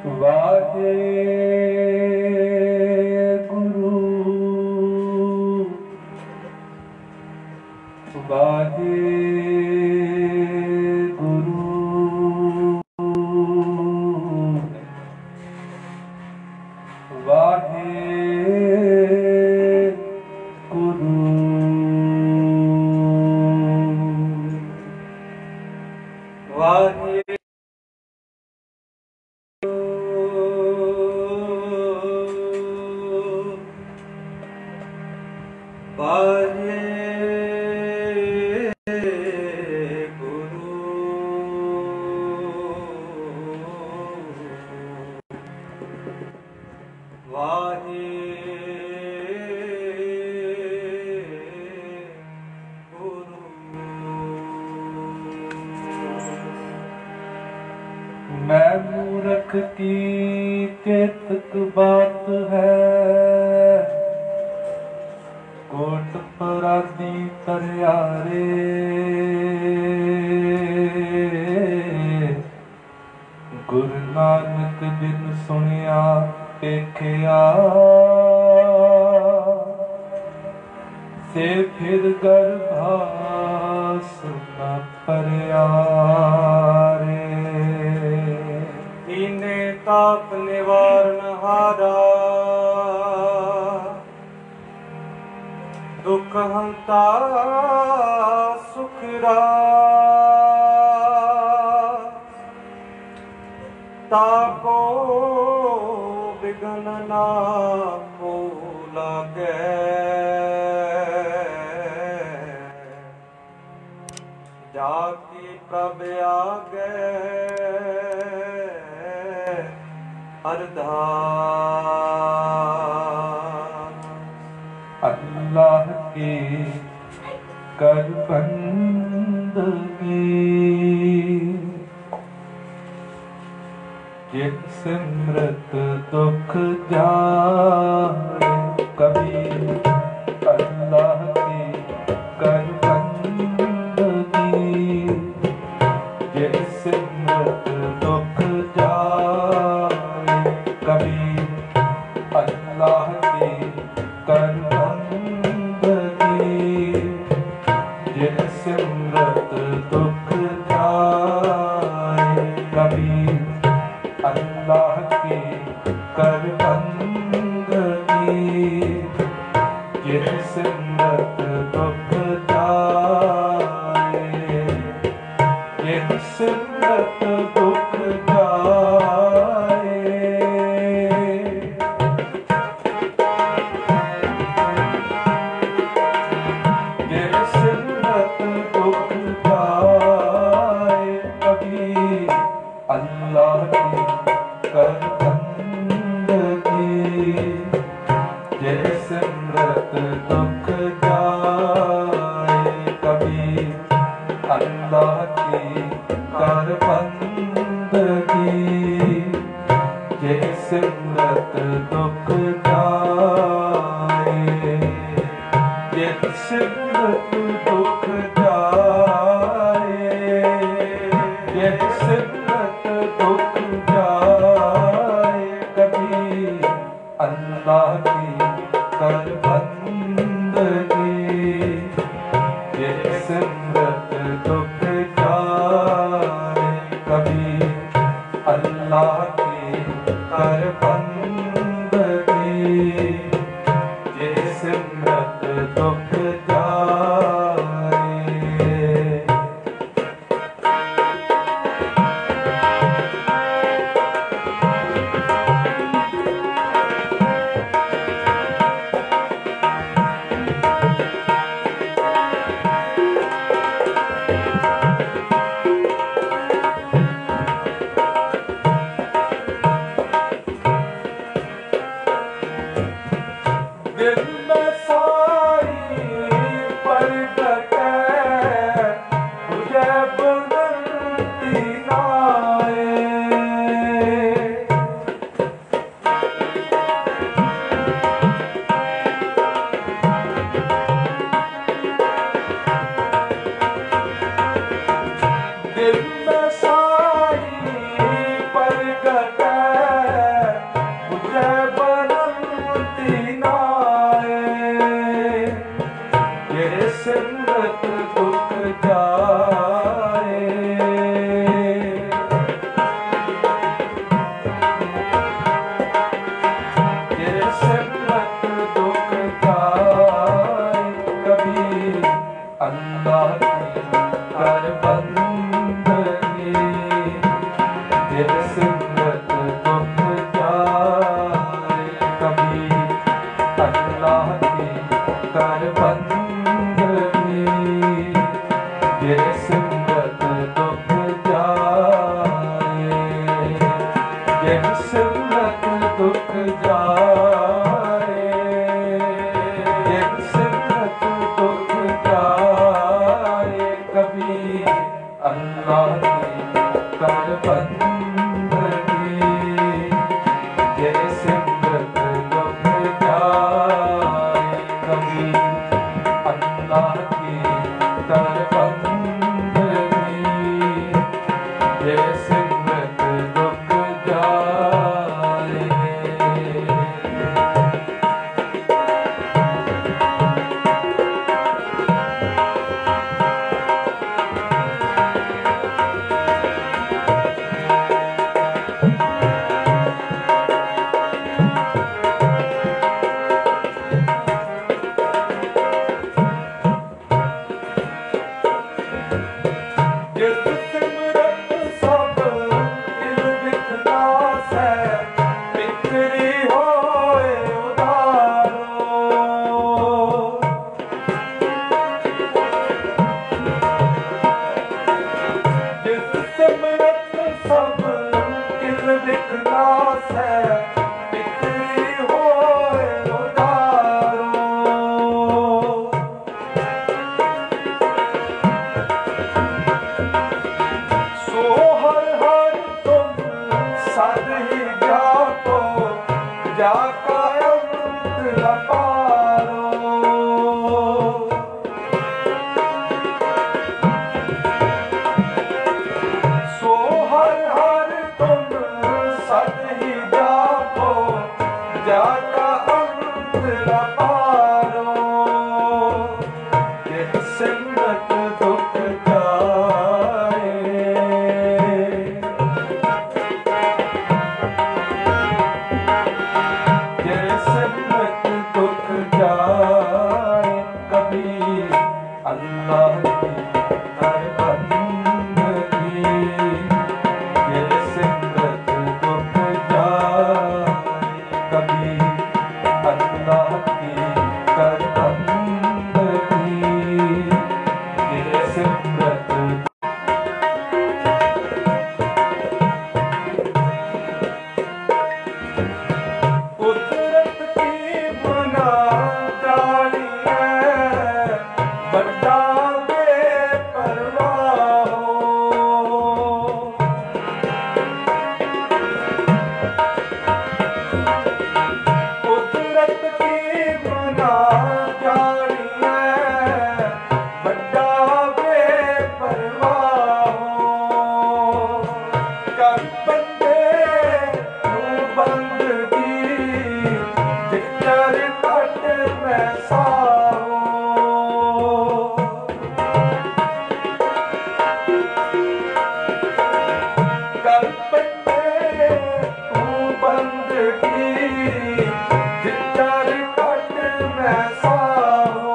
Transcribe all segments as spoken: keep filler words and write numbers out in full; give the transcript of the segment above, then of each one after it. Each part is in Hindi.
वाहे गुरु वाहे गुरु वाहे गुरु वाहे वाहे गुरु वाहे गुरु। मैं मूर्ख की चेतक बात है, कोट पराधी तरियारे गुरु नानक जिन सुनिया देखिया से फिर गर्भास न परिया रे। हीने ताप निवारण हारा दुख हंता सुखरा ताको बिघन ना को लागे। जाकी प्रभ आगे अरदास। अल्लाह के कर बंदगी जिन सिमरत दुख जाए कभी। अल्लाह की कर बंदगी जिन सिमरत दुख जाए कभी। अल्लाह की कर बंदगी जिन सिमरत दुख जाए कभी। अल्लाह की कर बंदगी जिन सिमरत दुख जाए जिन सिमरत दुख जाए। जिन सिमरत दुख जाए कभी। अल्लाह की कर बंदगी जिन सिमरत दुख जाए कभी। अल्लाह की कर बंदगी जिन सिमरत दुख जाए जिन सिमरत दुख जाए जिन सिमरत दुख जाए कभी। अल्लाह की कर बंदगी जिन सिमरत दुख जाए कभी। अल्लाह की कर बंदगी जिन सिमरत दुख जाए। सिमरत दुख जाए कभी अल्लाह की कर बंदगी ये सिमरत दुख जाए ये सिमरत दुख जाए ये सिमरत दुख जाए कभी अल्लाह की कर बंदगी ये सिमरत दुख जाए कभी अल्लाह की कर बंदगी ये सिमरत दुख जाए। जिस सिमरत सब दिल विखलास है बिखरी होए उधारो जिस सिमरत सब दिल विखलास है बिखरी होए उधारो सो हर हर तुम सद ही जाको जाका अंत न पारो सो हर हर तुम सद ही जाको जाका अंत न पारो ये सिमरत दुख जाए ये सिमरत दुख जाए कभी अल्लाह की कर बंदगी ये सिमरत दुख जाए कभी अल्लाह की कर बंदगी ये सिमरत कुदरत की बना जानी है बड़ा बेपरवाह हो कुदरत की बना जानी है बड़ा बेपरवाह हो कर बंदे नूं बंदगी जिक्र कट वैसा हो कर बंदे नूं बंदगी जिक्र कट वैसा हो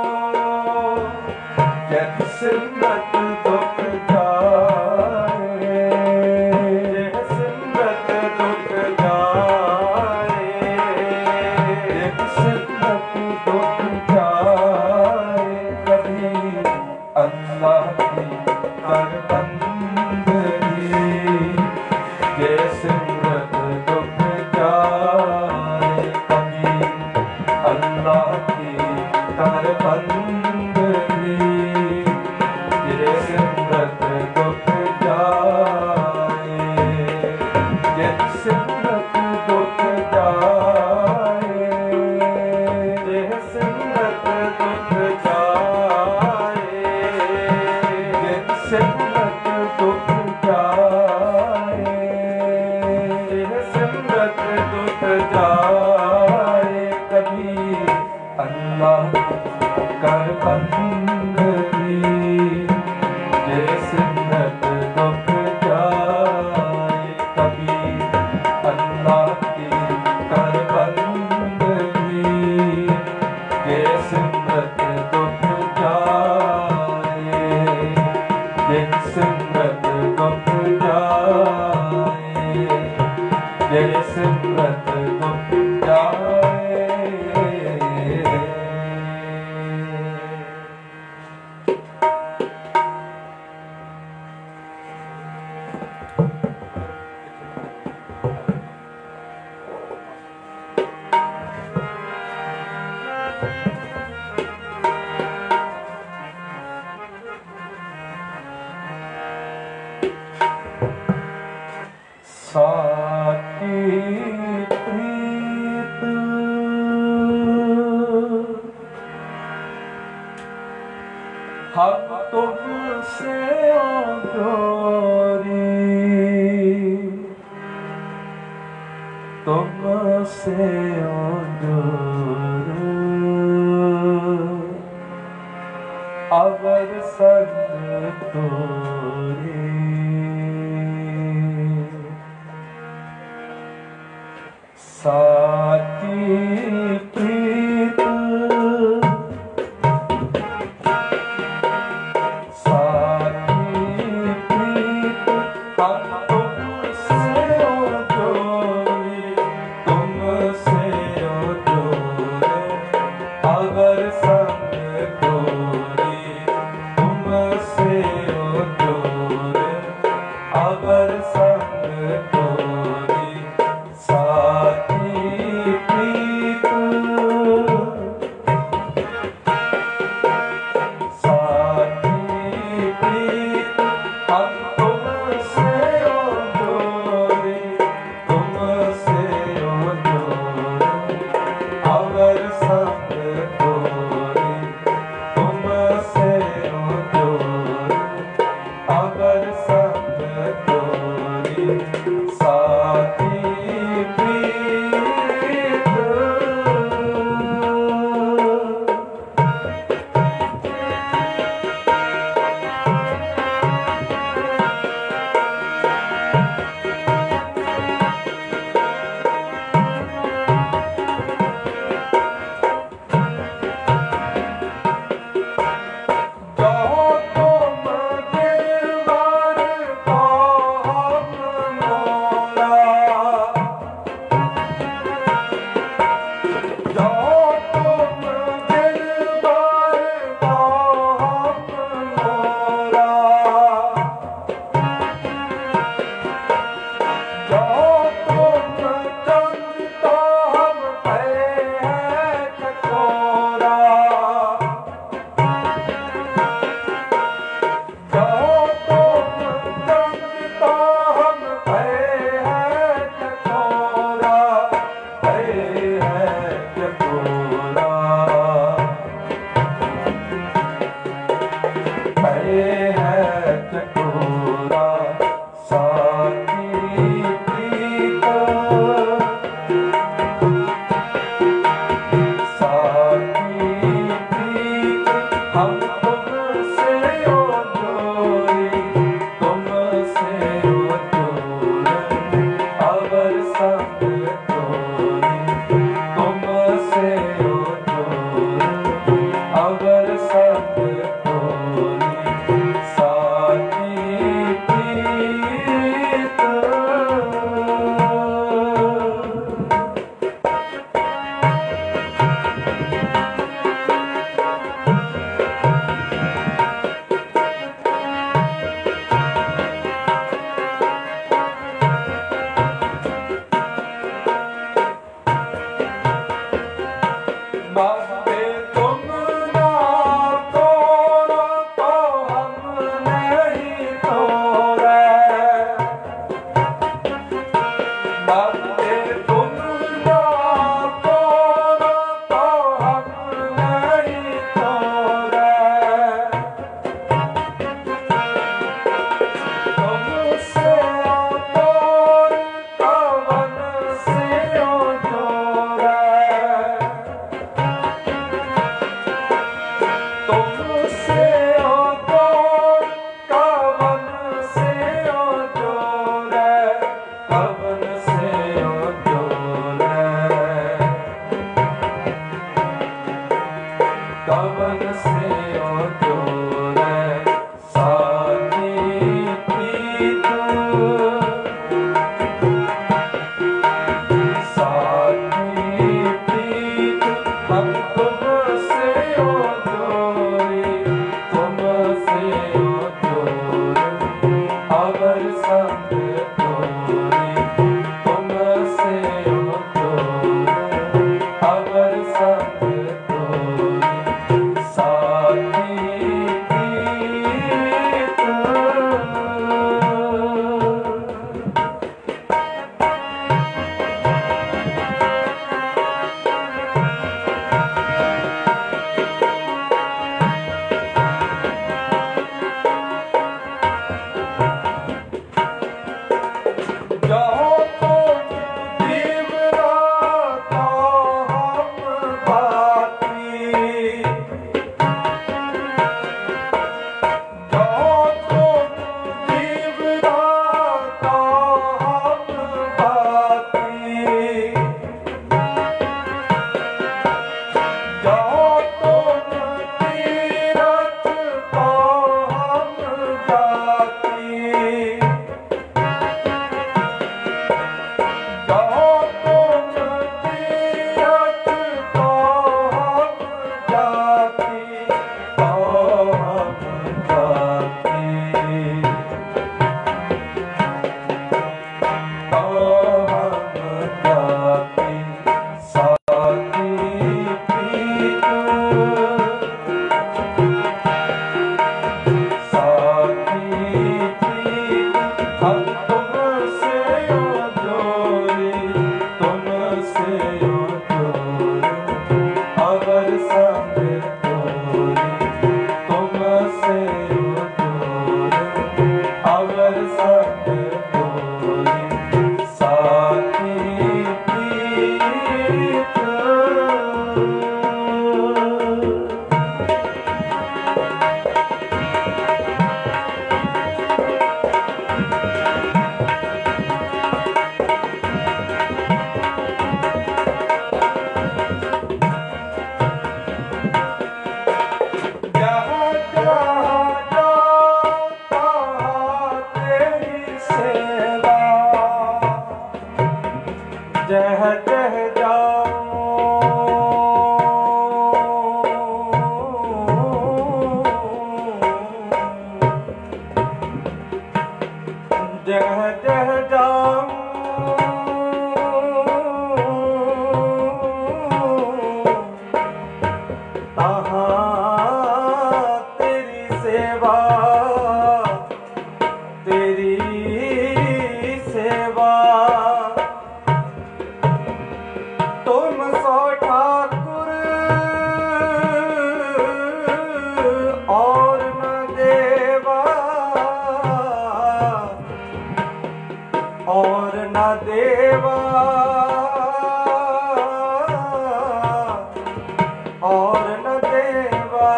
ये सिमरत दुख जाए ये सिमरत दुख जाए ये सिमरत दुख जाए कभी अल्लाह की कर बंदगी ये सिमरत दुख जाए कभी अल्लाह की कर बंदगी ये सिमरत दुख जाए ये सिमरत दुख जाए ये सिमरत दुख जाए ये सिमरत दुख जाए ये सिमरत दुख जाए कभी अल्लाह कर बंदगी ये सिमरत दुख जाए कभी अल्लाह की कर बंदगी ये सिमरत दुख जाए ये सिमरत दुख जाए जय सिमरत दुख जाए। साची प्रीत हम तुमसे जोरी, तुमसे जोरी अगर संग तोरी। साची प्रीत साची प्रीत हम तुमसे जोड़ी, तुमसे जोड़े अगर संग तोरी, तुमसे जोड़े अगर संग तोरी। साची प्रीत जह जह जाऊं जह जह जाऊं तहाँ तेरी सेवा तेरी सेवा तुम सो ठाकुर और न देवा और न देवा और न देवा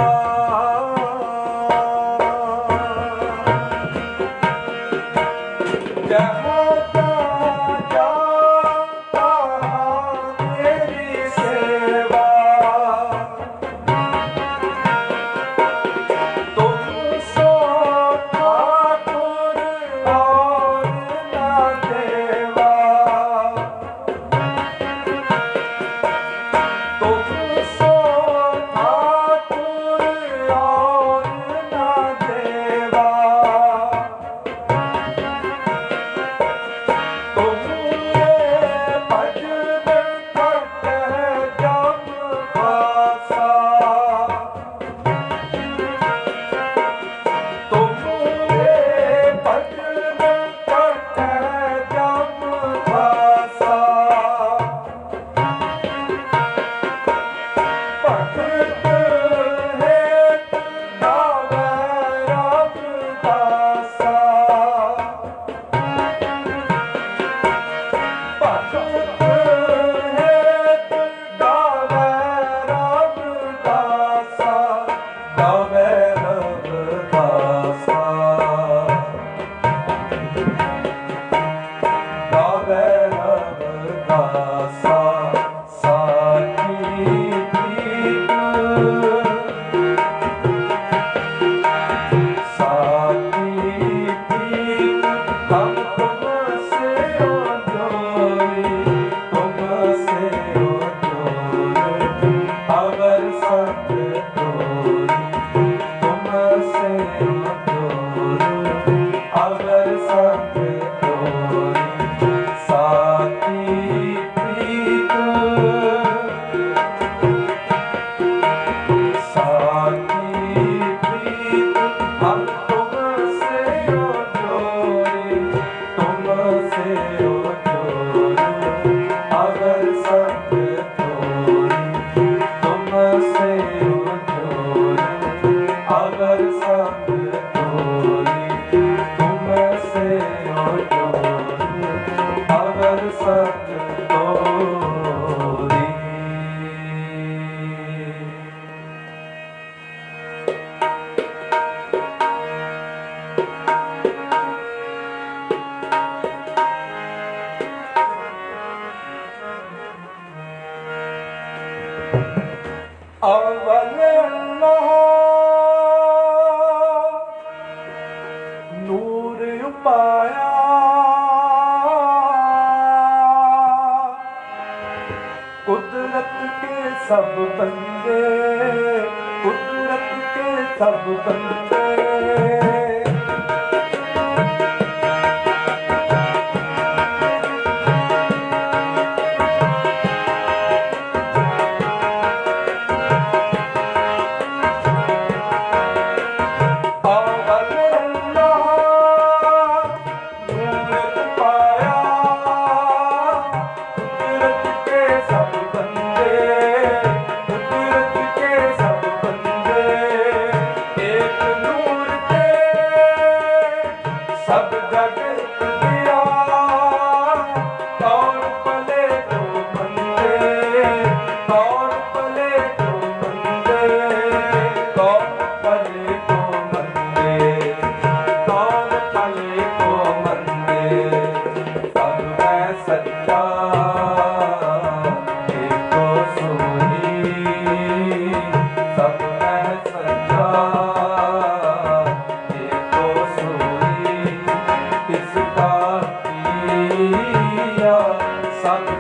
जहाँ जाता तेरी सेवा तुम सो ठाकुर और न देवा तुम सो ठाकुर और न देवा तुम ये भजन करते जब खासा तुम ये भजन करते जब खासा भगत है गावे रविदासा भगत है गावे रविदासा गावे रविदासा गावे रविदासा साकी प्रीत साकी प्रीत हम तुमसे ओ जोड़ी तुमसे ओ जोड़ी अवर संग जोड़ी तुमसे ओ जोड़ी अवर संग जोड़ी साकी प्रीत साकी प्रीत हम तुमसे ओ जोड़ी तुमसे ओ जोड़ी अगर संग जोड़ी तुमसे ओ जोड़ी अगर संग जोड़ी तुमसे ओ जोड़ी अगर संग जोड़ी अव्वल अल्लाह नूर उपाया कुदरत के सब बंदे कुदरत के सब बंदे सब जगत दिया कौन पले तो बंदे कौन पले तो बंदे कौन पले तो बंदे कौन पले तो बंदे सब है सच्चा एको सोही सब है सच्चा एको सोही किसका किया सब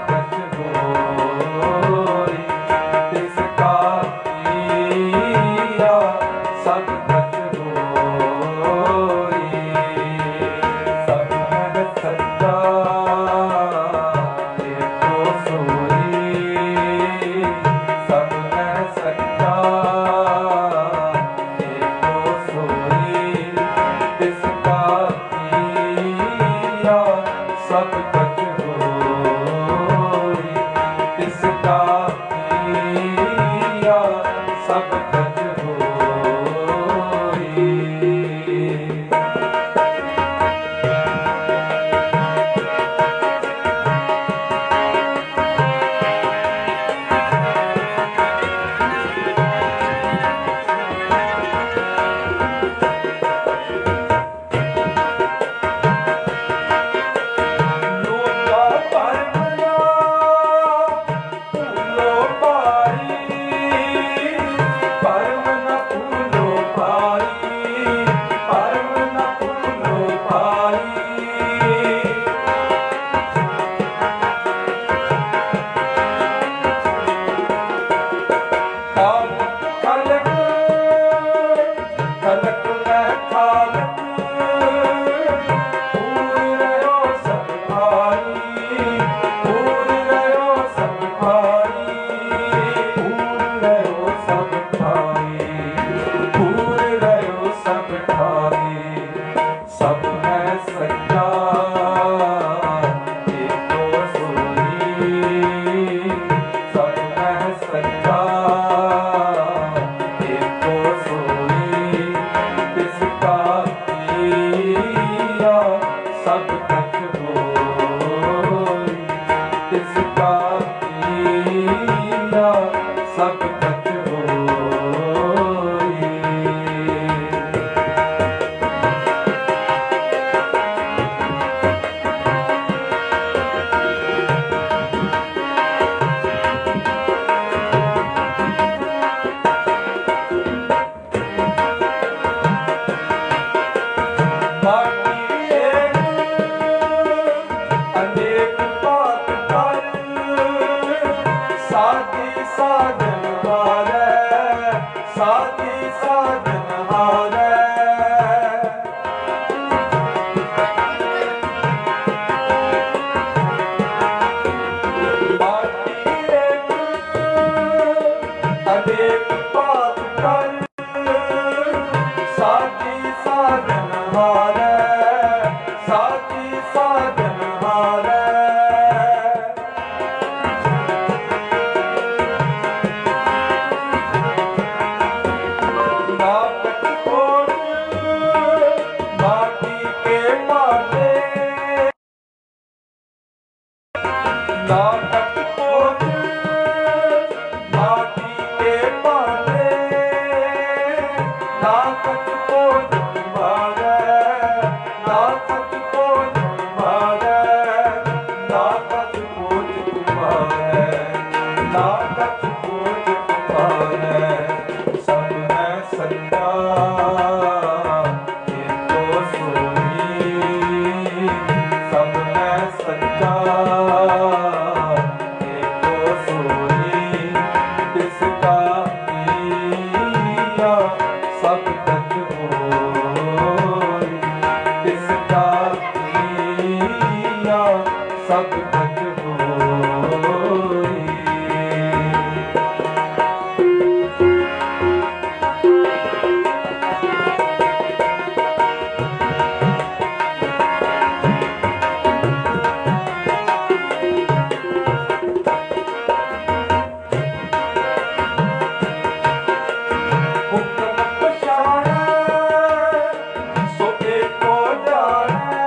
ना कट पोच माटी के पाले, ना कट पोच मारे, ना कट पोच मारे, ना कट पोच मारे, ना कट पोच मारे। सब है सच्चा ये तो सोई, सब है सच्चा ये तो सोई, किसका किया सब कछ होई, किसका किया सब कछ होई। हुक्म पछाड़े सो एको जाने,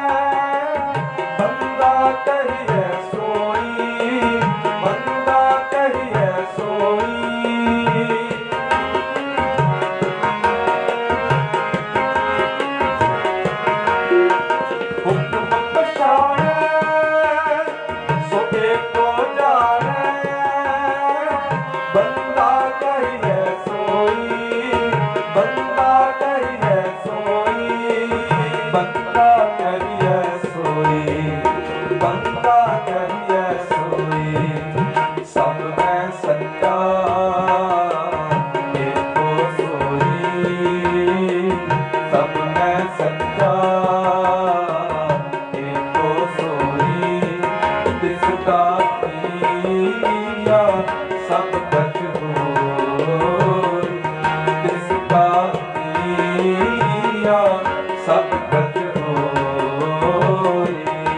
बंदा कहिए सोई, बंदा कहिए सोई। हुक्म पछाड़े सो एको जाने, बंदा कहिए सोई, बंदा कहिए सोई, बंदा कहिए सोई, बंदा कहिए सोई। सब है सच्चा ये तो सोई, सब है सच्चा ये तो सोई, जिसका किया सब कछ होई, जिसका किया सब कछ होई।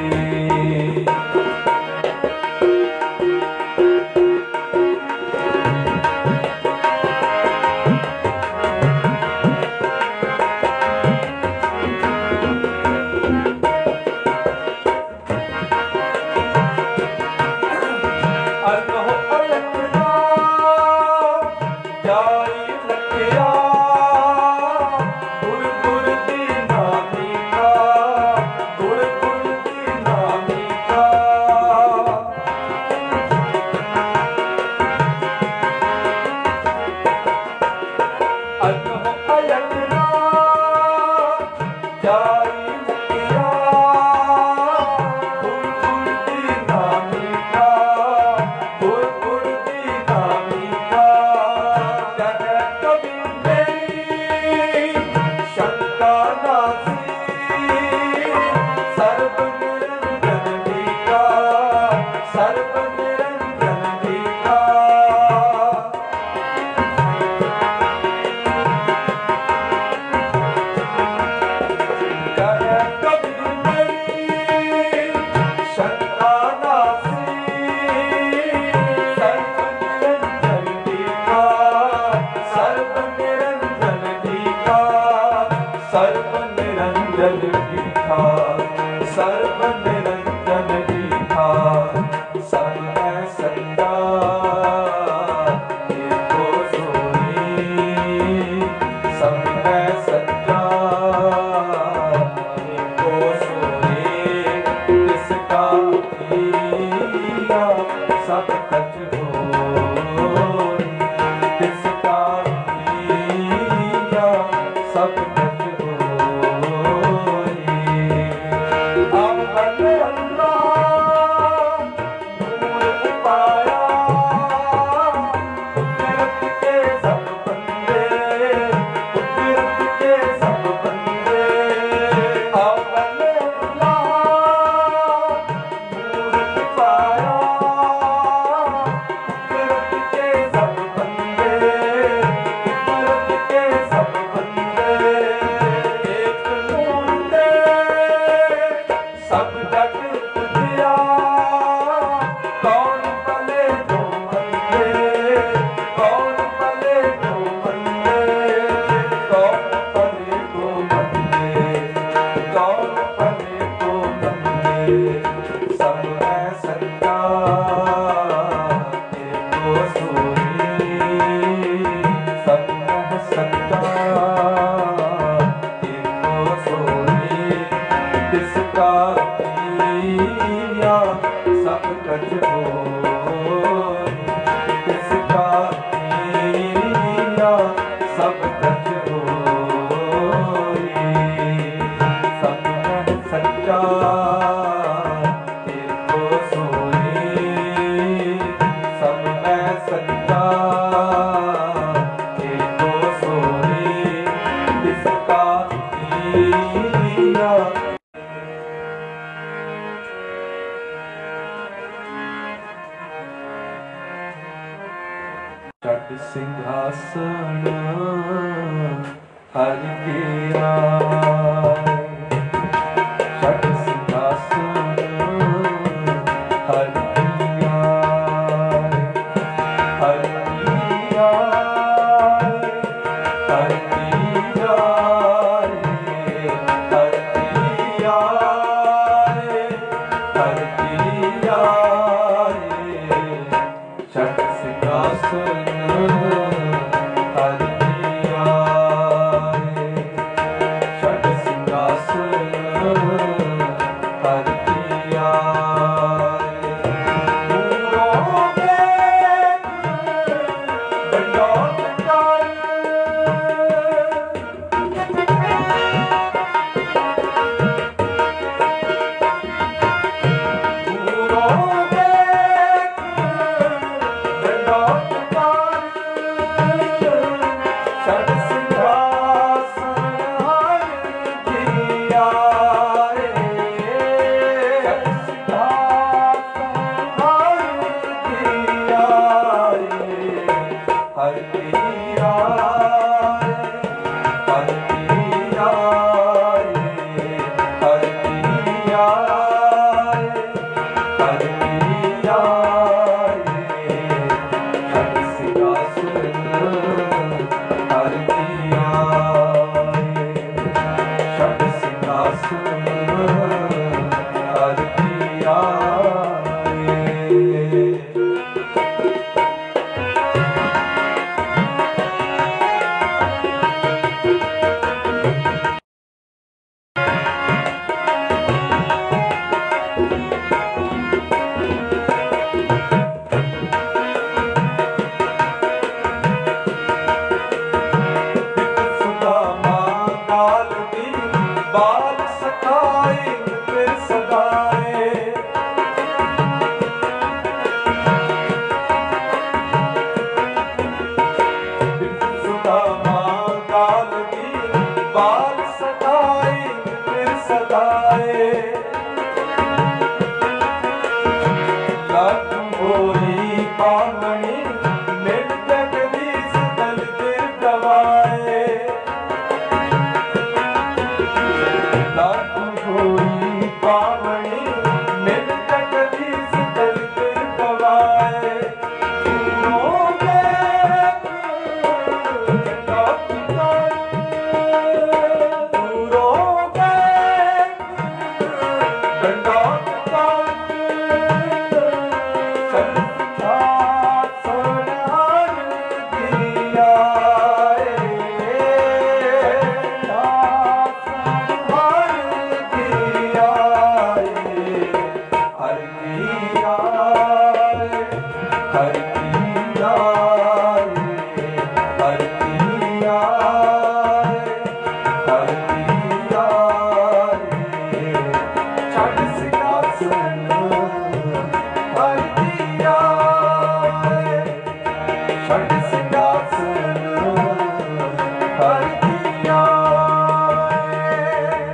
अल्लाह अलगना जाई लखया, गुर गुर दीना मीठा, गुर गुर दीना मीठा। अल्लाह अलगना जाई लखया, गुर गुर दीना मीठा, गुर गुर दीना मीठा। जन कभी मेरी शंका नासी, सर्व निरंजन मीठा, सर्व निरंजन मीठा। जन कभी मेरी शंका नासी, सर्व निरंजन मीठा, सर्व निरंजन मीठा, सर्व निरंजन मीठा, सर्व निरंजन मीठा। सब है सच्चा ये तो सोई, सब है सच्चा ये तो सोई, किसका किया सब कछ होई, किसका किया सब कछ होई। अब अल्लाह कछ होई, तिसका कीया सब कछ होई। सब में सच्चा एको सोई, सब में सच्चा एको सोई, तिसका कीया। छठ सिंहासन हर के आए, छठ सिंहासन हर की आए, हर की आए, हर की आए, हर की आए, हर की आए। छठ सिंहासन हर की आए, छठ सिंहासन हर की आए। दूरों के दंडौत डाल, दूरों के दंडौत डाल, छठ सिंहासन हर की आए, छठ सिंहासन हर की आए, हर की आए, हर की आए, हर की आए, हर की आए। छठ सिंहासन हर की आए, छठ सिंहासन हर की आए। सुदामा काल दी बाल सखाए फिर सदाए, सुदामा काल दी बाल सखाए फिर सदाए। लख होई पावनी नित जगदीश दल के गवाए, लख होई पावनी नित जगदीश दल के गवाए। दूरों के दंडौत डाल, दूरों के दंडौत डाल, छठ सिंहासन हर की आए, सिंहासन हर की आए, हर की आए, हर की आए, हर की आए, हर की आए। छठ सिंहासन हर की आए, छठ सिंहासन हर की आए।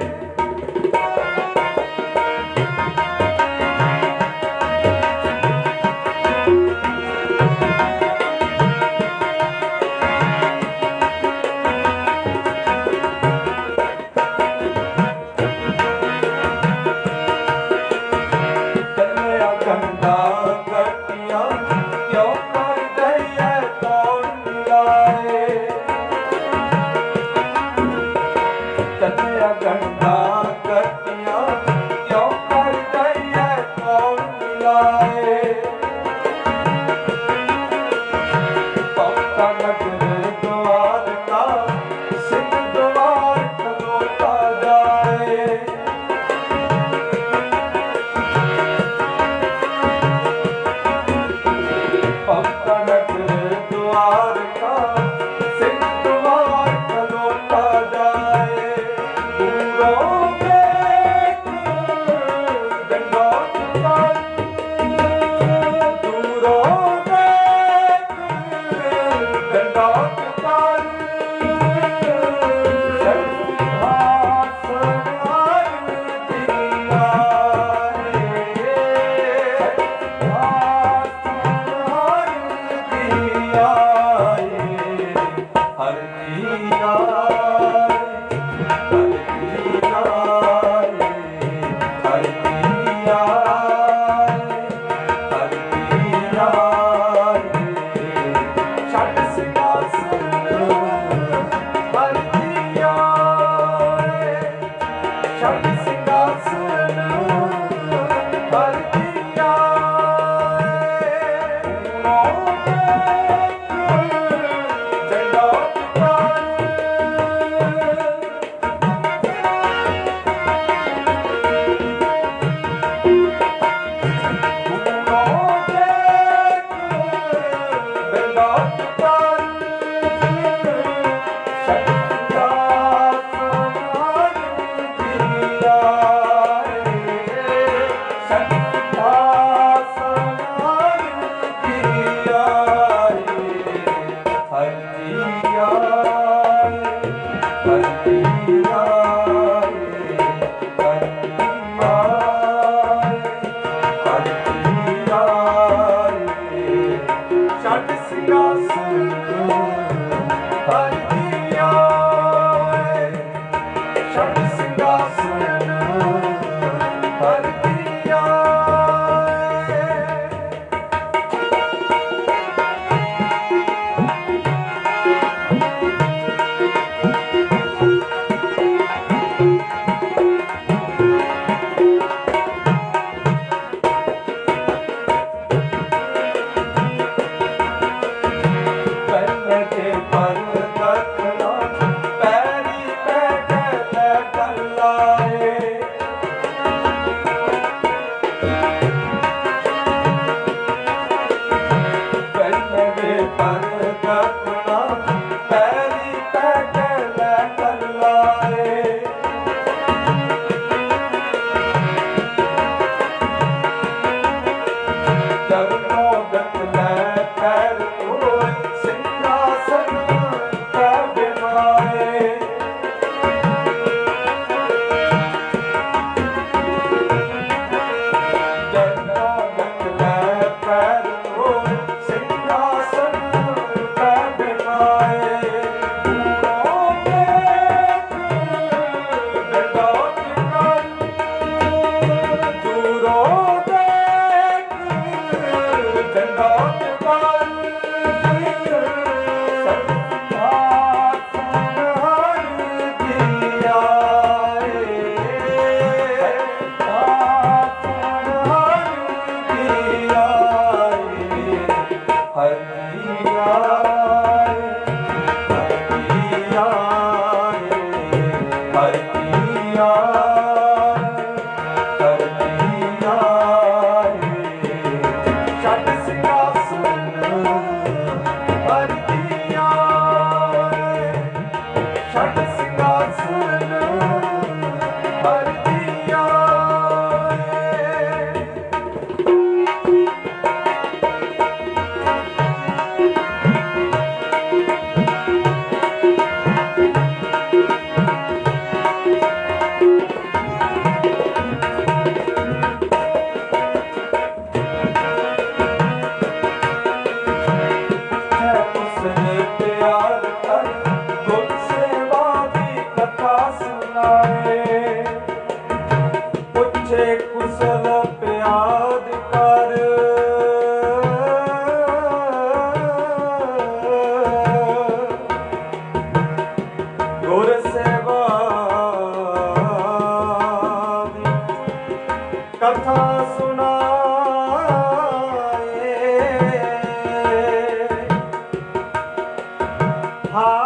कन्या कंधा चरणों गत लै पैर धोए सिंहासन कै बिमाए चरणों गत लै पैर धोए सिंहासन कै बिमाए पूरों देख दंडौत कर दूरों देख दंडौत कर सिंहासन हर दिया कुशल प्याद कर गुर सेवा कथा सुनाए हाँ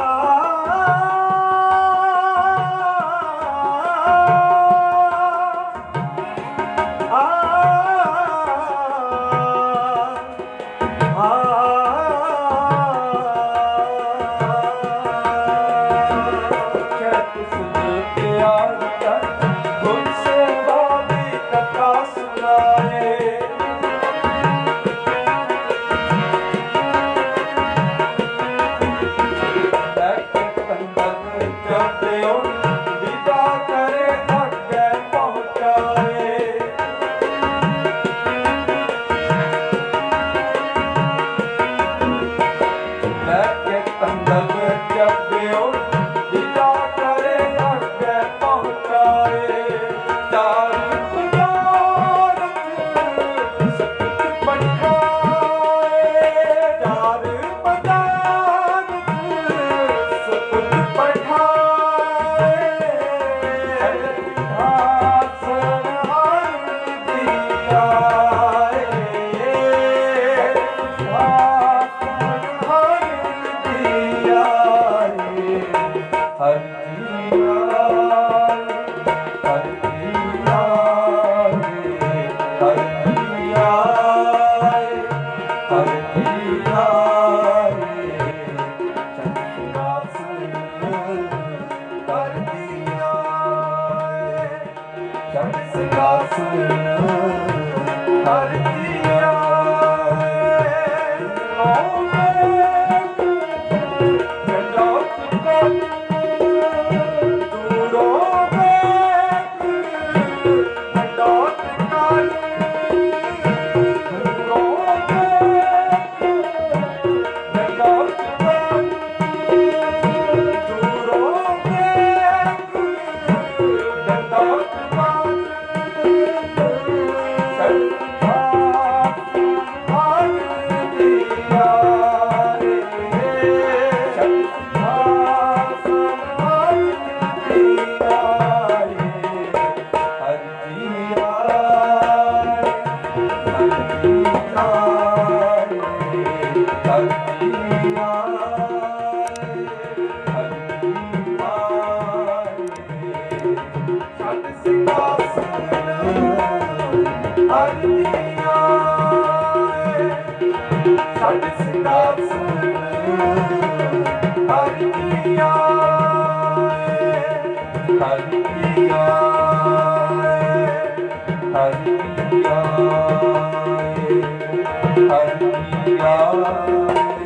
ਹਰਿ ਆਏ।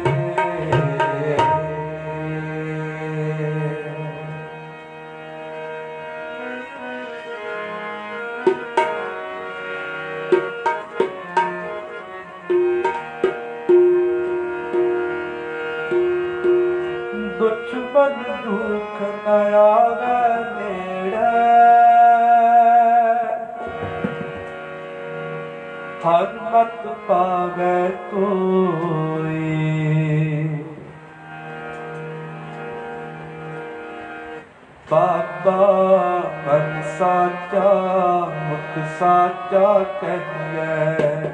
ਦੁਸ਼ਮਨ ਦੁਖ ਨ ਆਵੇ ਨੇੜੇ, ਹਰ ਮਤ ਪਾਵੇ ਕੋਈ। ਬਾਬਾ ਮਨ ਸਾਚਾ ਮੁਖ ਸਾਚਾ ਕਹੀਐ।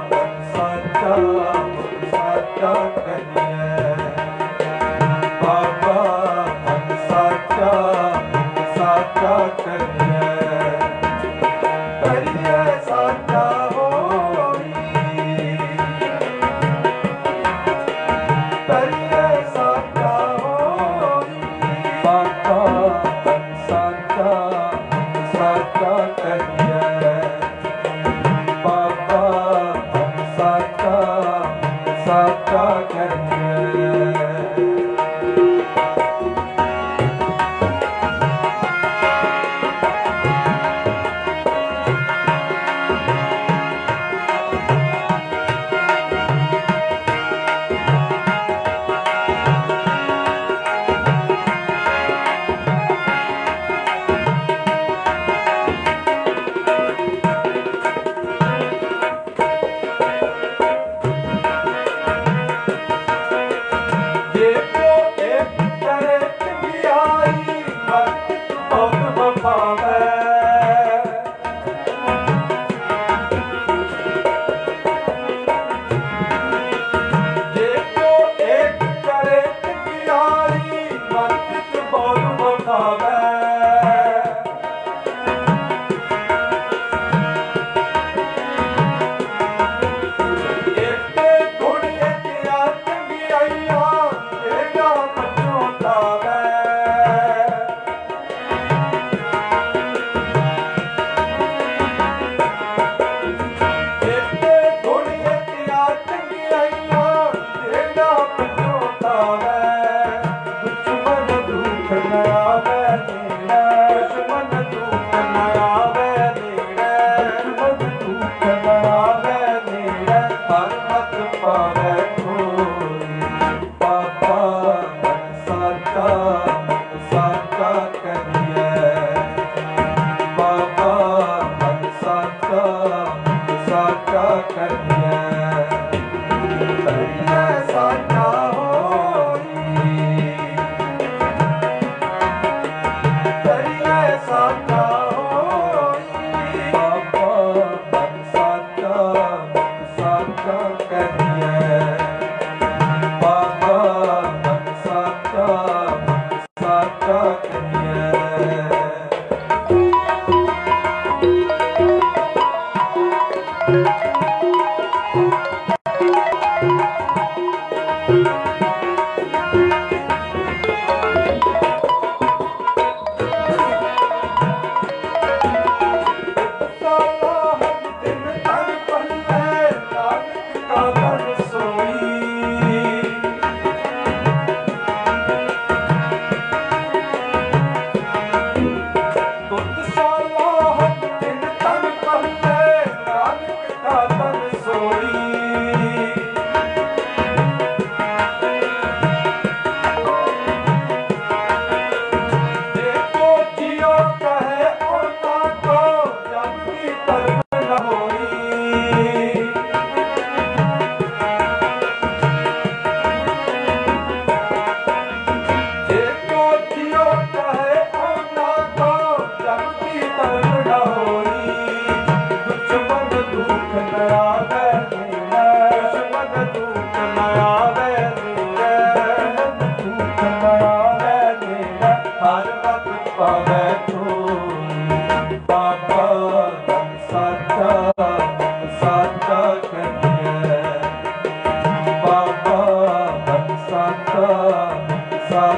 Bye.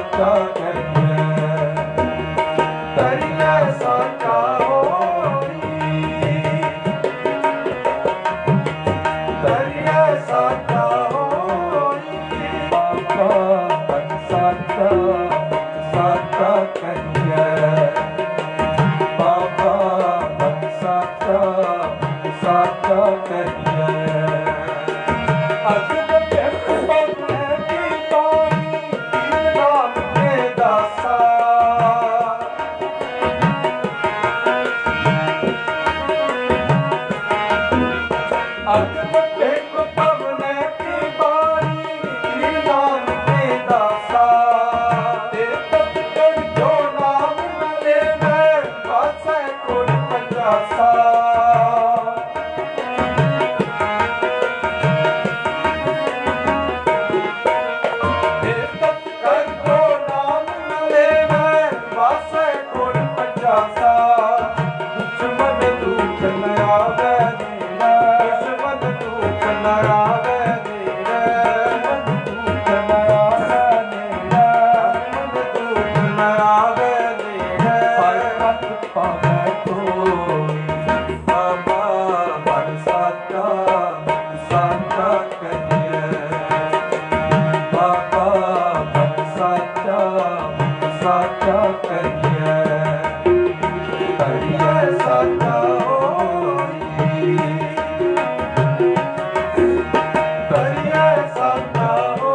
साचा करिए तरिया साचा होई तरिया साचा होई बाबा मन साचा साचा करिए बाबा मन साचा साचा करिए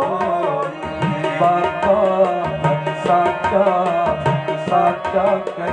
साचा